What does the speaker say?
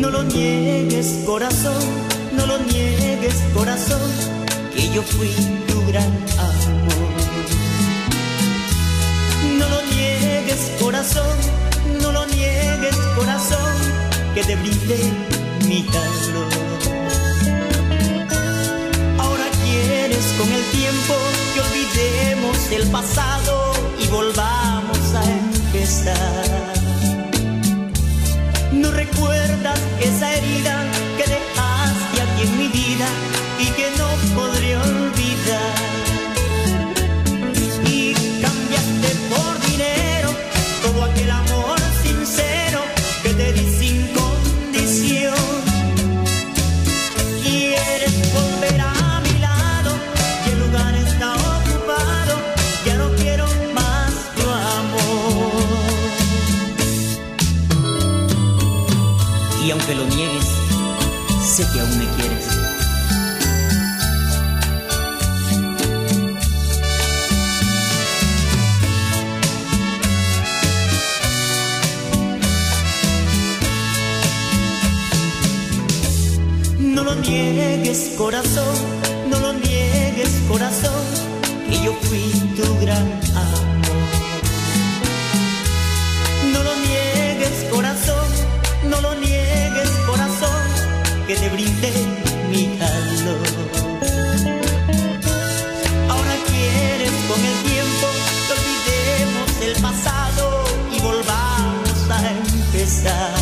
No lo niegues, corazón, no lo niegues, corazón, que yo fui tu gran amor. No lo niegues, corazón, no lo niegues, corazón, que te brindé mi calor. Ahora quieres con el tiempo que olvidemos el pasado y volvamos a empezar. No recuerdas esa herida que dejaste aquí en mi vida y que no podré olvidar. Y cambiaste por dinero todo aquel amor sincero que te di sin condición. Quieres volver a mi lado y el lugar está ocupado, ya no quiero más tu amor. Y aunque lo niegues, sé que aún me quieres. No lo niegues, corazón, no lo niegues, corazón, que yo fui tu gran amor. No lo niegues, corazón, no lo niegues, corazón, que te brindé mi calor. Ahora quieres con el tiempo que olvidemos el pasado y volvamos a empezar.